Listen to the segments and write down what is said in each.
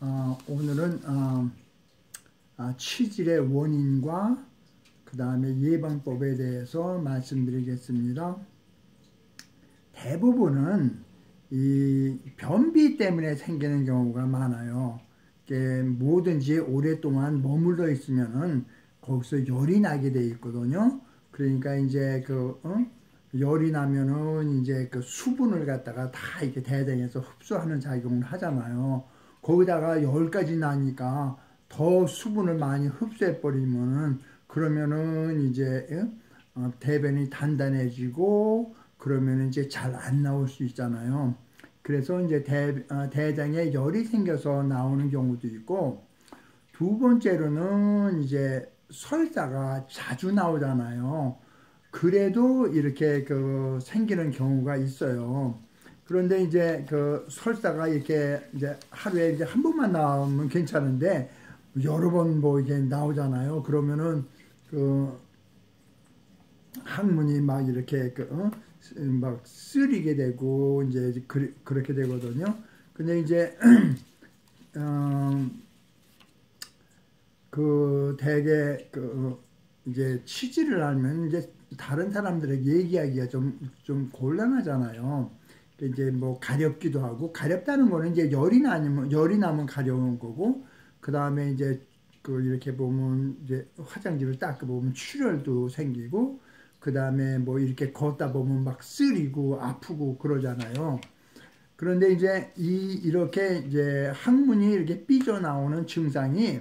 오늘은 치질의 원인과 그 다음에 예방법에 대해서 말씀드리겠습니다. 대부분은 이 변비 때문에 생기는 경우가 많아요. 뭐든지 오랫동안 머물러 있으면은 거기서 열이 나게 돼 있거든요. 그러니까 이제 열이 나면은 이제 그 수분을 갖다가 다 이렇게 대장에서 흡수하는 작용을 하잖아요. 거기다가 열까지 나니까 더 수분을 많이 흡수해 버리면은 그러면은 이제 대변이 단단해지고 그러면 이제 잘 안 나올 수 있잖아요. 그래서 이제 대장에 열이 생겨서 나오는 경우도 있고, 두 번째로는 이제 설사가 자주 나오잖아요. 그래도 이렇게 생기는 경우가 있어요. 그런데 이제 설사가 이렇게 이제 하루에 이제 한 번만 나오면 괜찮은데 여러 번 뭐 이게 나오잖아요. 그러면은 항문이 막 이렇게 막 쓰리게 되고 이제 그렇게 되거든요. 근데 이제 대개 이제 치질을 하면 이제 다른 사람들에게 얘기하기가 좀 곤란하잖아요. 이제 뭐 가렵기도 하고, 가렵다는 거는 이제 열이 나면 가려운 거고, 그 다음에 이제 이렇게 보면 이제 화장지를 닦고 보면 출혈도 생기고, 그 다음에 뭐 이렇게 걷다 보면 막 쓰리고 아프고 그러잖아요. 그런데 이제 이렇게 이제 항문이 이렇게 삐져나오는 증상이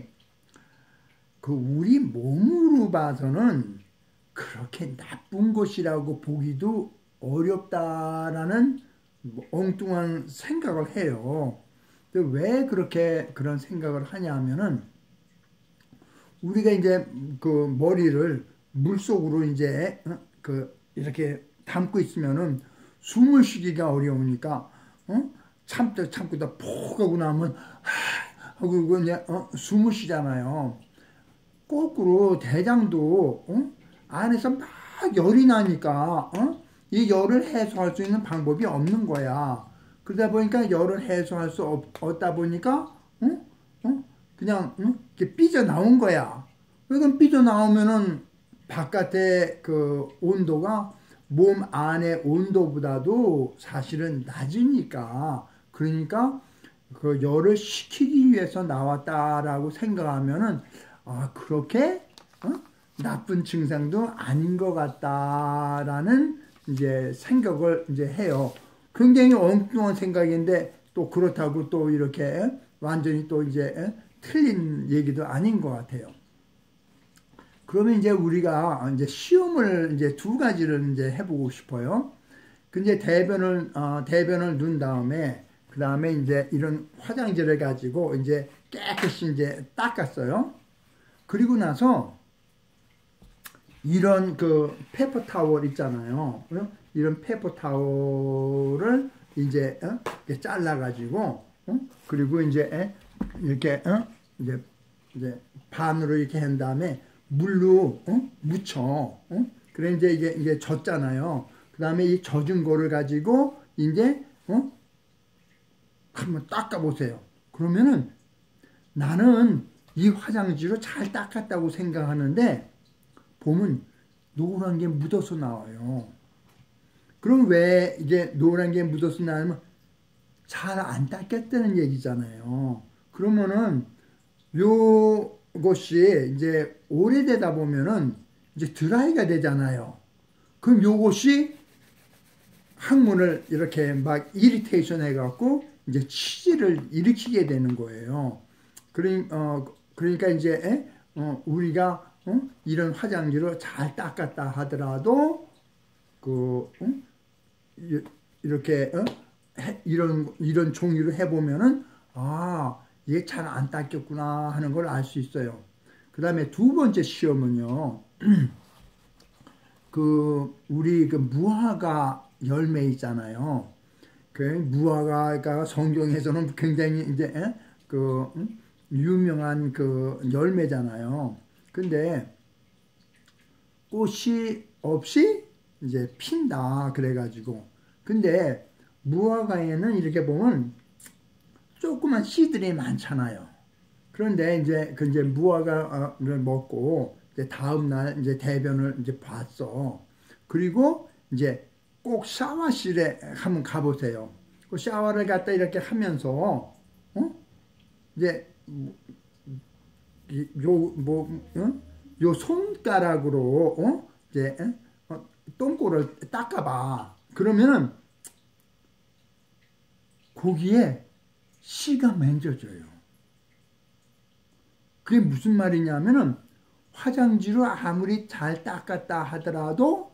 우리 몸으로 봐서는 그렇게 나쁜 것이라고 보기도 어렵다라는 엉뚱한 생각을 해요. 왜 그런 생각을 하냐 하면은 우리가 이제 머리를 물속으로 이제 이렇게 담고 있으면은 숨을 쉬기가 어려우니까 참고다 푹 하고 나면 하고 이제 숨을 쉬잖아요. 거꾸로 대장도 안에서 막 열이 나니까 이 열을 해소할 수 있는 방법이 없는 거야. 그러다 보니까 열을 해소할 수 없다 보니까 그냥 이렇게 삐져나온 거야. 그러니까 삐져나오면은 바깥의 온도가 몸 안의 온도보다도 사실은 낮으니까, 그러니까 열을 식히기 위해서 나왔다라고 생각하면은 그렇게 나쁜 증상도 아닌 것 같다라는 이제 생각을 이제 해요. 굉장히 엉뚱한 생각인데 또 그렇다고 또 이렇게 완전히 또 이제 틀린 얘기도 아닌 것 같아요. 그러면 이제 우리가 이제 시험을 이제 두 가지를 이제 해보고 싶어요. 근데 대변을 넣은 다음에 그 다음에 이제 이런 화장지를 가지고 이제 깨끗이 이제 닦았어요. 그리고 나서 이런 페이퍼 타월 있잖아요. 이런 페이퍼 타월을 이제 이렇게 잘라가지고 그리고 이제 이렇게 이제 반으로 이렇게 한 다음에 물로 묻혀. 그래 이제 젖잖아요. 그 다음에 이 젖은 거를 가지고 이제 한번 닦아 보세요. 그러면은 나는 이 화장지로 잘 닦았다고 생각하는데 보면 노란 게 묻어서 나와요. 그럼 왜 이게 노란 게 묻어서 나오면 잘 안 닦였다는 얘기잖아요. 그러면은 요것이 이제 오래되다 보면은 이제 드라이가 되잖아요. 그럼 요것이 항문을 이렇게 막 이리테이션 해갖고 이제 치질을 일으키게 되는 거예요. 그러니까 이제 우리가 이런 화장지로 잘 닦았다 하더라도 이렇게 이런 종류로 해보면은 이게 잘 안 닦였구나 하는 걸 알 수 있어요. 그 다음에 두 번째 시험은요. 우리 무화과 열매 있잖아요. 무화과가 성경에서는 굉장히 이제 유명한 열매잖아요. 근데 꽃이 없이 이제 핀다 그래가지고, 근데 무화과에는 이렇게 보면 조그만 씨들이 많잖아요. 그런데 이제 그 이제 무화과를 먹고 이제 다음 날 이제 대변을 이제 봤어. 그리고 이제 꼭 샤워실에 한번 가보세요. 그 샤워를 갖다 이렇게 하면서 이제 요 손가락으로 이제 똥꼬를 닦아봐. 그러면은 거기에 씨가 맺어져요. 그게 무슨 말이냐면은 화장지로 아무리 잘 닦았다 하더라도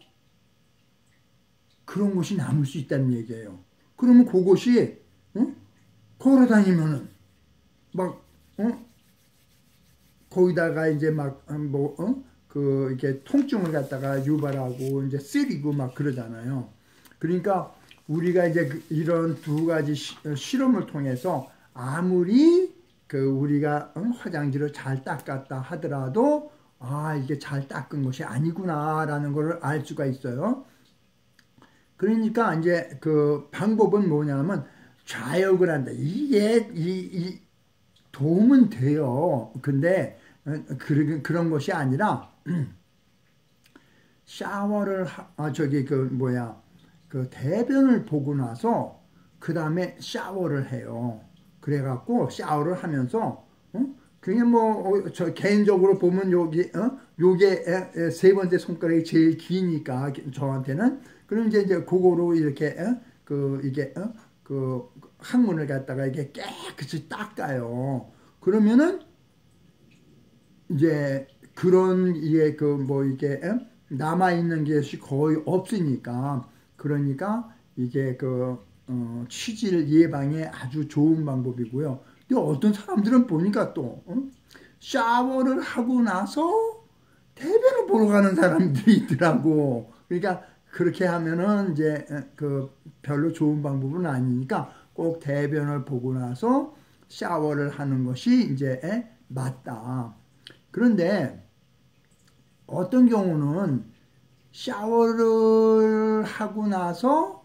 그런 것이 남을 수 있다는 얘기예요. 그러면 그것이 걸어 다니면은 막 거기다가 이제 막 그 이렇게 통증을 갖다가 유발하고 이제 쓰리고 막 그러잖아요. 그러니까 우리가 이제 이런 두 가지 실험을 통해서 아무리 그 우리가 화장지로 잘 닦았다 하더라도 이게 잘 닦은 것이 아니구나라는 걸 알 수가 있어요. 그러니까 이제 그 방법은 뭐냐면 좌욕을 한다. 이게 이 도움은 돼요. 근데 그런 것이 아니라 샤워를 그 대변을 보고 나서 그 다음에 샤워를 해요. 그래갖고 샤워를 하면서 그냥 저 개인적으로 보면 요게 세 번째 손가락이 제일 기니까 저한테는 그럼 이제 그거로 이렇게 그 항문을 갖다가 이게 깨끗이 닦아요. 그러면은 이제 그런 이게 남아 있는 것이 거의 없으니까 그러니까 이게 치질 예방에 아주 좋은 방법이고요. 근데 어떤 사람들은 보니까 또 샤워를 하고 나서 대변을 보러 가는 사람들이 있더라고. 그러니까 그렇게 하면은 이제 별로 좋은 방법은 아니니까 꼭 대변을 보고 나서 샤워를 하는 것이 이제 맞다. 그런데 어떤 경우는 샤워를 하고 나서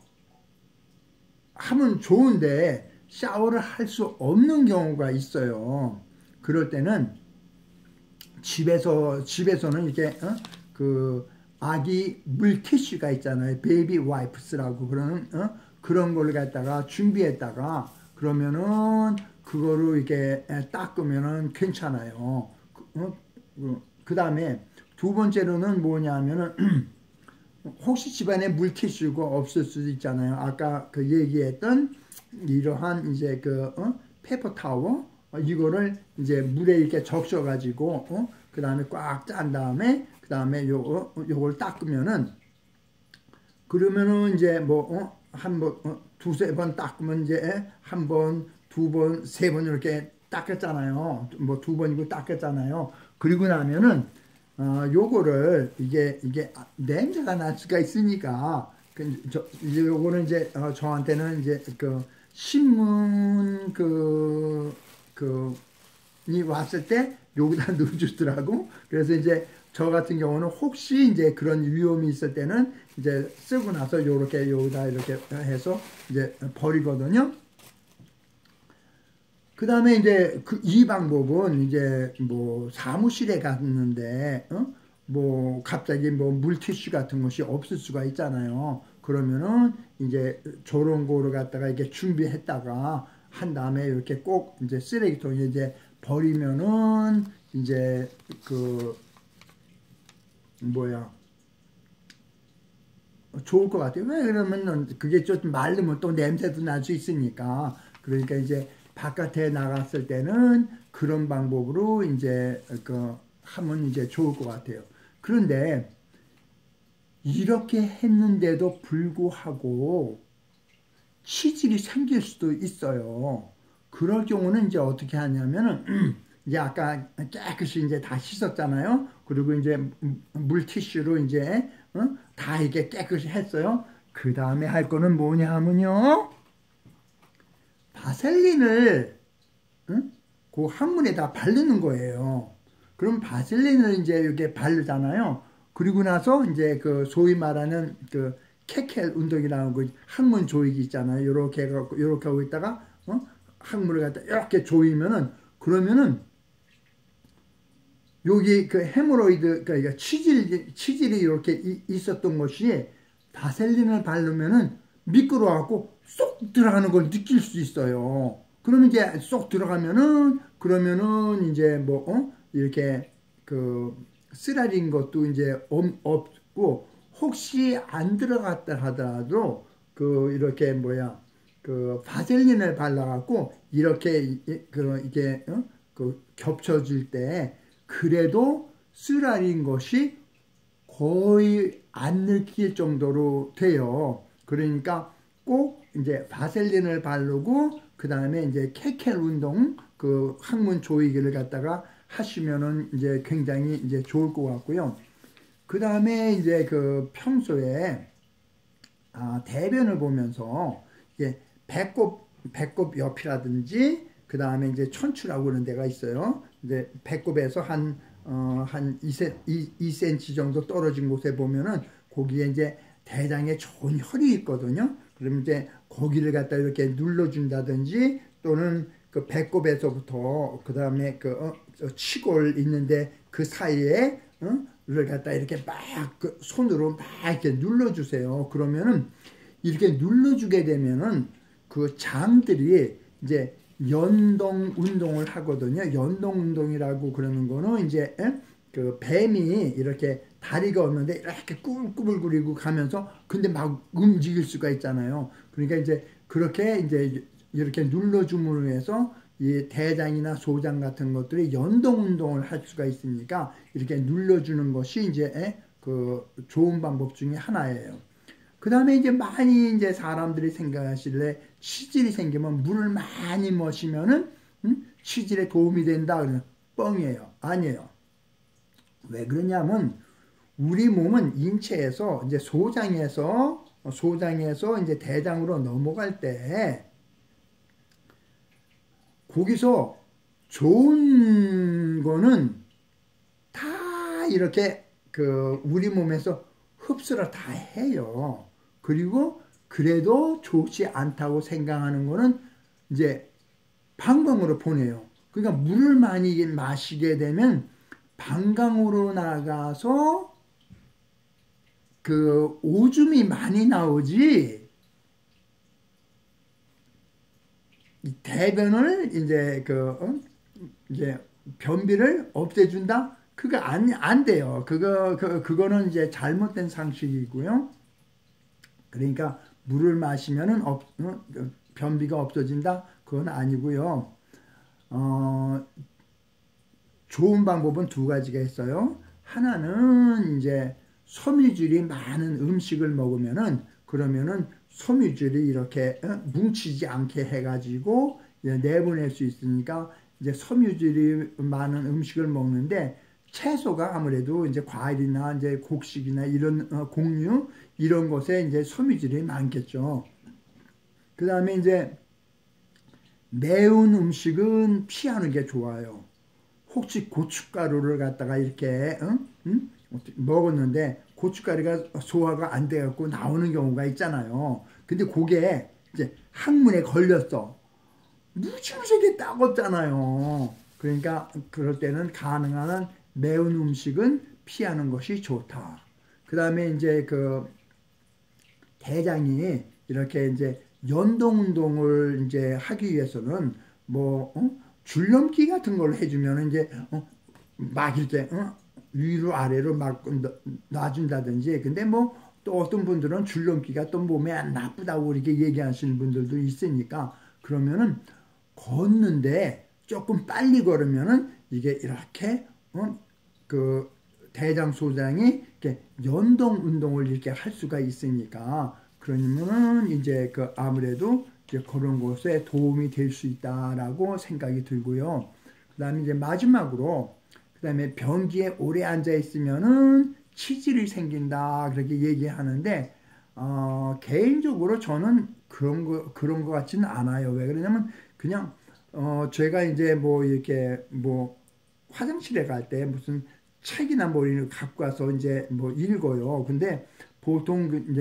하면 좋은데 샤워를 할 수 없는 경우가 있어요. 그럴 때는 집에서는 이렇게 그 아기 물티슈가 있잖아요. 베이비 와이프스라고 그런 걸 갖다가 준비했다가 그러면은 그거로 이렇게 닦으면은 괜찮아요. 그 다음에 두 번째로는 뭐냐면은 혹시 집안에 물티슈가 없을 수도 있잖아요. 아까 그 얘기했던 이러한 이제 페퍼 타워 이거를 이제 물에 이렇게 적셔가지고 그 다음에 꽉 짠 다음에 그 다음에 요걸 닦으면은 그러면은 이제 한 번 두세 번 닦으면 이제 한 번, 두 번, 세 번 이렇게 닦았잖아요. 두 번이고 닦았잖아요. 그리고 나면은 요거를 이게 냄새가 날 수가 있으니까 이제 요거는 이제 저한테는 이제 신문 이 왔을 때 여기다 넣어주더라고. 그래서 이제 저 같은 경우는 혹시 이제 그런 위험이 있을 때는 이제 쓰고 나서 요렇게 여기다 이렇게 해서 이제 버리거든요. 그 다음에 이제 이 방법은 이제 사무실에 갔는데 갑자기 물티슈 같은 것이 없을 수가 있잖아요. 그러면은 이제 저런 거를 갖다가 이렇게 준비했다가 한 다음에 이렇게 꼭 이제 쓰레기통에 이제 버리면은 이제 좋을 것 같아요. 왜 그러면은 그게 좀 마르면 또 냄새도 날 수 있으니까. 그러니까 이제 바깥에 나갔을 때는 그런 방법으로 이제 하면 이제 좋을 것 같아요. 그런데 이렇게 했는데도 불구하고 치질이 생길 수도 있어요. 그럴 경우는 이제 어떻게 하냐면은 이제 아까 깨끗이 이제 다 씻었잖아요. 그리고 이제 물티슈로 이제 다 이렇게 깨끗이 했어요. 그 다음에 할 거는 뭐냐 하면요. 바셀린을 그 항문에다 바르는 거예요. 그럼 바셀린을 이제 이렇게 바르잖아요. 그리고 나서 이제 소위 말하는 케켈 운동이라는 거 항문 조이기 있잖아요. 요렇게 하고 있다가 항문을 갖다 이렇게 조이면은 그러면은 여기 그 헤모로이드 그러니까 치질이 이렇게 있었던 것이 바셀린을 바르면은 미끄러워갖고 쏙 들어가는 걸 느낄 수 있어요. 그러면 이제 쏙 들어가면은 그러면은 이제 뭐 이렇게 그 쓰라린 것도 이제 없고 혹시 안 들어갔다 하더라도 그 이렇게 뭐야 그 바셀린을 발라갖고 이렇게 그 이게 그 겹쳐질 때 그래도 쓰라린 것이 거의 안 느낄 정도로 돼요. 그러니까 꼭 이제 바셀린을 바르고 그 다음에 이제 케켈 운동 그 항문 조이기를 갖다가 하시면은 이제 굉장히 이제 좋을 것 같고요. 그 다음에 이제 그 평소에 대변을 보면서 이게 배꼽 옆이라든지 그 다음에 이제 천추라고 그러는 데가 있어요. 이제 배꼽에서 한 2cm 정도 떨어진 곳에 보면은 거기에 이제 대장에 좋은 혈이 있거든요. 그러면 이제 거기를 갖다 이렇게 눌러준다든지 또는 그 배꼽에서부터 그 다음에 그 치골 있는데 그 사이에 를 갖다 이렇게 막그 손으로 막 이렇게 눌러주세요. 그러면은 이렇게 눌러주게 되면은 그 장들이 이제 연동 운동을 하거든요. 연동 운동이라고 그러는 거는 이제 그 뱀이 이렇게 다리가 없는데 이렇게 꾸불꾸불거리고 가면서 근데 막 움직일 수가 있잖아요. 그러니까 이제 그렇게 이제 이렇게 눌러줌으로 해서 이 대장이나 소장 같은 것들이 연동 운동을 할 수가 있으니까 이렇게 눌러주는 것이 이제 그 좋은 방법 중에 하나예요. 그 다음에 이제 많이 이제 사람들이 생각하실래 치질이 생기면 물을 많이 마시면은 치질에 도움이 된다 그러면 뻥이에요. 아니에요. 왜 그러냐면 우리 몸은 인체에서 이제 소장에서 이제 대장으로 넘어갈 때 거기서 좋은 거는 다 이렇게 그 우리 몸에서 흡수를 다 해요. 그리고 그래도 좋지 않다고 생각하는 거는 이제 방광으로 보내요. 그러니까 물을 많이 마시게 되면 방광으로 나가서 그 오줌이 많이 나오지 대변을 이제 이제 변비를 없애준다? 그거 안 돼요. 그거는 이제 잘못된 상식이고요. 그러니까 물을 마시면은 변비가 없어진다? 그건 아니고요. 좋은 방법은 두 가지가 있어요. 하나는 이제 섬유질이 많은 음식을 먹으면은 그러면은 섬유질이 이렇게 뭉치지 않게 해가지고 내보낼 수 있으니까 이제 섬유질이 많은 음식을 먹는데 채소가 아무래도 이제 과일이나 이제 곡식이나 이런 곡류 이런 것에 이제 섬유질이 많겠죠. 그 다음에 이제 매운 음식은 피하는 게 좋아요. 혹시 고춧가루를 갖다가 이렇게 먹었는데 고춧가루가 소화가 안 돼갖고 나오는 경우가 있잖아요. 근데 그게 이제 항문에 걸렸어. 무지무지하게 따갑잖아요. 그러니까 그럴 때는 가능한 한 매운 음식은 피하는 것이 좋다. 그 다음에 이제 그 대장이 이렇게 이제 연동 운동을 이제 하기 위해서는 뭐 줄넘기 같은 걸 해주면 이제 막 이렇게 위로 아래로 막 놔준다든지. 근데 뭐 또 어떤 분들은 줄넘기가 또 몸에 안 나쁘다고 이렇게 얘기하시는 분들도 있으니까 그러면은 걷는데 조금 빨리 걸으면은 이게 이렇게 그 대장 소장이 이렇게 연동 운동을 이렇게 할 수가 있으니까 그러면은 이제 그 아무래도 이제 그런 것에 도움이 될 수 있다라고 생각이 들고요. 그다음에 이제 마지막으로 그다음에 변기에 오래 앉아 있으면은 치질이 생긴다 그렇게 얘기하는데 개인적으로 저는 그런 거 같지는 않아요. 왜 그러냐면 그냥 제가 이제 뭐 이렇게 뭐 화장실에 갈 때 무슨 책이나 뭐 이런 거 갖고 와서 이제 뭐 읽어요. 근데 보통 이제 뭐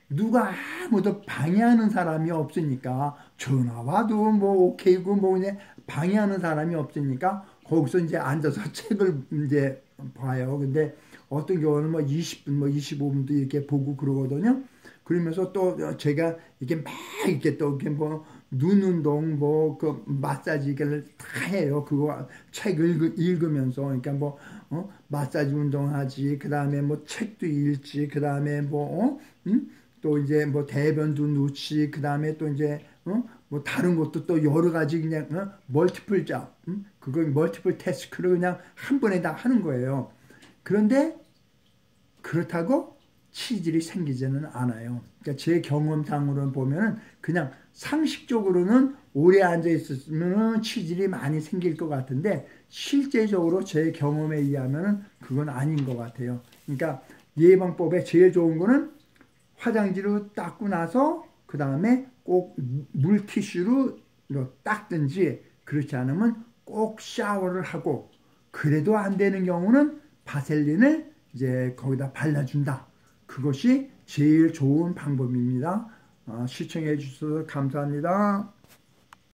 누가 아무도 방해하는 사람이 없으니까 전화 와도 뭐 오케이고 뭐 그냥 방해하는 사람이 없으니까 거기서 이제 앉아서 책을 이제 봐요. 근데 어떤 경우는 뭐 20분 뭐 25분도 이렇게 보고 그러거든요. 그러면서 또 제가 이렇게 막 이렇게 또 이렇게 뭐 눈 운동 뭐 그 마사지를 다 해요. 그거 책 읽으면서 그러니까 뭐 마사지 운동하지. 그다음에 뭐 책도 읽지. 그다음에 뭐 또 이제 뭐 대변도 놓지. 그다음에 또 이제 뭐 다른 것도 또 여러 가지 그냥 멀티플 잡 그걸 멀티플 태스크를 그냥 한 번에 다 하는 거예요. 그런데 그렇다고 치질이 생기지는 않아요. 그러니까 제 경험상으로는 보면은 그냥 상식적으로는 오래 앉아 있으면 치질이 많이 생길 것 같은데 실제적으로 제 경험에 의하면은 그건 아닌 것 같아요. 그러니까 예방법에 제일 좋은 거는 화장지로 닦고 나서 그 다음에 꼭 물티슈로 닦든지 그렇지 않으면 꼭 샤워를 하고 그래도 안 되는 경우는 바셀린을 이제 거기다 발라준다. 그것이 제일 좋은 방법입니다. 시청해 주셔서 감사합니다.